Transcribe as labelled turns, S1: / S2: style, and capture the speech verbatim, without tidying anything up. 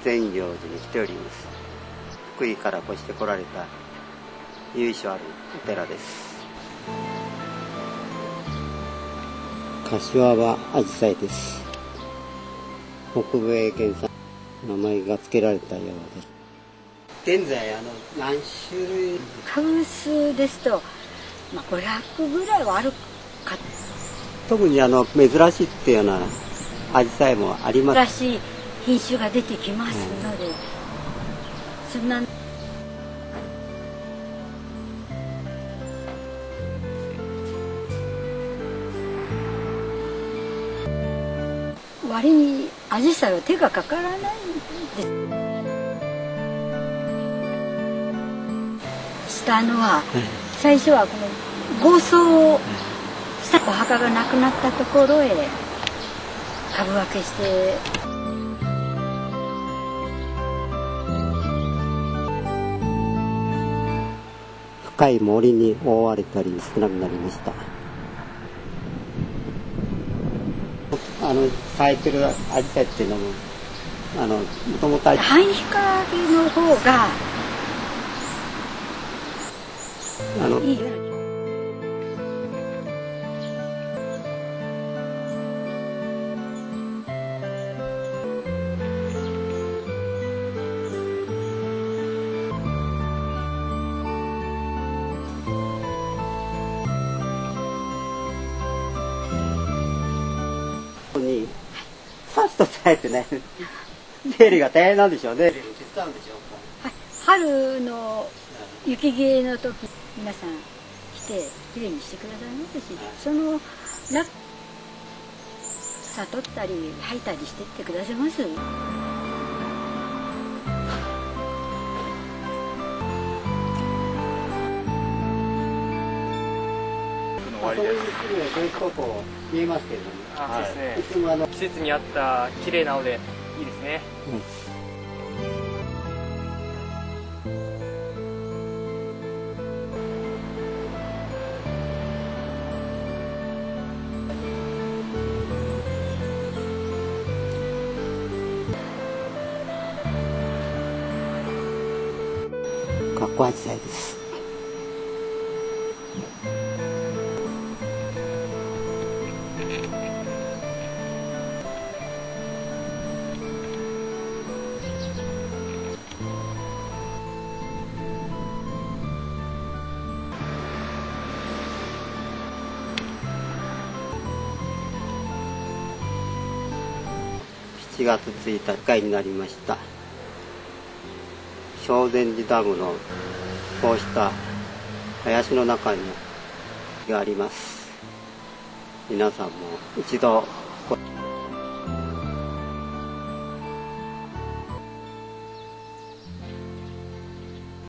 S1: 善行寺に来ております。福井から越してこられた由緒あるお寺です。柏葉アジサイです。北米原産、名前が付けられたようです。現在あの何種類
S2: 株数ですと、まあ、ごひゃくぐらいはあるか。
S1: 特にあの珍しいっていうようなアジサイもあります。
S2: 珍しい品種が出てきますので、うん、そんな割にアジサイは手がかからないんです。したのは、最初はこの合葬したお墓がなくなったところへ株分けして、
S1: 深い森に覆われたり少なくなりました。あの咲いてるアジサイっていうのもあのもともと
S2: 半日陰の方が
S1: あのいいよ。にさっと咲いてね、手入れが大変なんでしょうね。手伝うんでしょうか。
S2: はい、春の雪消えの時皆さん来てきれいにしてくださいますし、そのな悟ったり吐いたりしてってくださいます。
S1: そういうドイツ高校見えますけれども、
S3: あ、そうですね。はい、季節に合った綺麗なのでいいですね。
S1: うん、かっこアジサイです。しちがつついたち回になりました。正禅寺ダムのこうした林の中にがあります。皆さんも一度